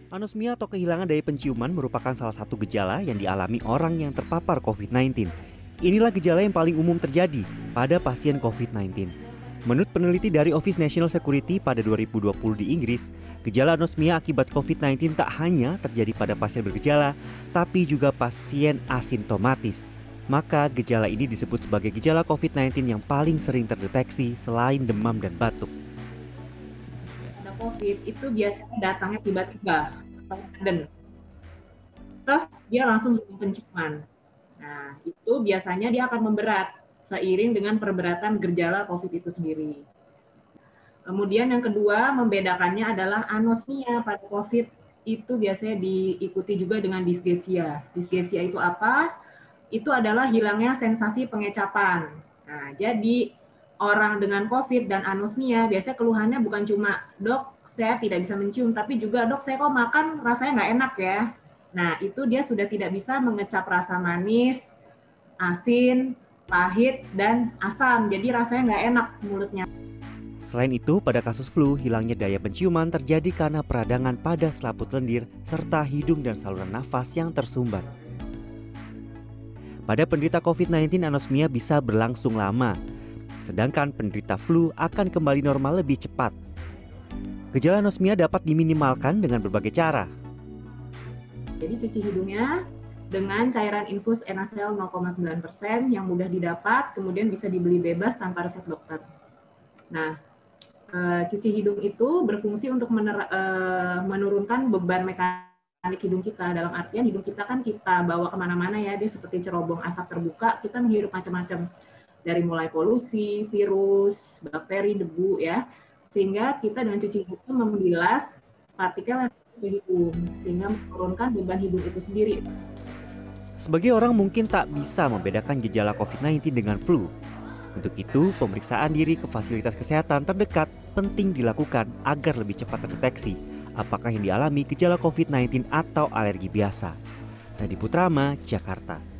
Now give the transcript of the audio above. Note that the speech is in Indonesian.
Anosmia atau kehilangan daya penciuman merupakan salah satu gejala yang dialami orang yang terpapar COVID-19. Inilah gejala yang paling umum terjadi pada pasien COVID-19. Menurut peneliti dari Office National Security pada 2020 di Inggris, gejala anosmia akibat COVID-19 tak hanya terjadi pada pasien bergejala, tapi juga pasien asimptomatis. Maka gejala ini disebut sebagai gejala COVID-19 yang paling sering terdeteksi selain demam dan batuk. COVID itu biasanya datangnya tiba-tiba atau sudden. Terus dia langsung hilang penciuman. Nah, itu biasanya dia akan memberat seiring dengan perberatan gejala COVID itu sendiri. Kemudian yang kedua, membedakannya adalah anosmia pada COVID itu biasanya diikuti juga dengan disgesia. Disgesia itu apa? Itu adalah hilangnya sensasi pengecapan. Nah, jadi orang dengan COVID dan anosmia biasanya keluhannya bukan cuma, dok saya tidak bisa mencium, tapi juga dok saya kok makan rasanya nggak enak ya. Nah itu dia sudah tidak bisa mengecap rasa manis, asin, pahit, dan asam. Jadi rasanya nggak enak mulutnya. Selain itu, pada kasus flu, hilangnya daya penciuman terjadi karena peradangan pada selaput lendir serta hidung dan saluran nafas yang tersumbat. Pada penderita COVID-19, anosmia bisa berlangsung lama, sedangkan penderita flu akan kembali normal lebih cepat. Gejala anosmia dapat diminimalkan dengan berbagai cara. Jadi cuci hidungnya dengan cairan infus Enacel 0,9% yang mudah didapat, kemudian bisa dibeli bebas tanpa resep dokter. Nah, cuci hidung itu berfungsi untuk menurunkan beban mekanik hidung kita. Dalam artian hidung kita kan kita bawa kemana-mana ya, dia seperti cerobong asap terbuka, kita menghirup macam-macam. Dari mulai polusi, virus, bakteri, debu ya. Sehingga kita dengan cuci hidung membilas partikel yang ke hidung, sehingga menurunkan beban hidung itu sendiri. Sebagai orang mungkin tak bisa membedakan gejala COVID-19 dengan flu. Untuk itu, pemeriksaan diri ke fasilitas kesehatan terdekat penting dilakukan agar lebih cepat terdeteksi apakah yang dialami gejala COVID-19 atau alergi biasa. Radhi Putrama, Jakarta.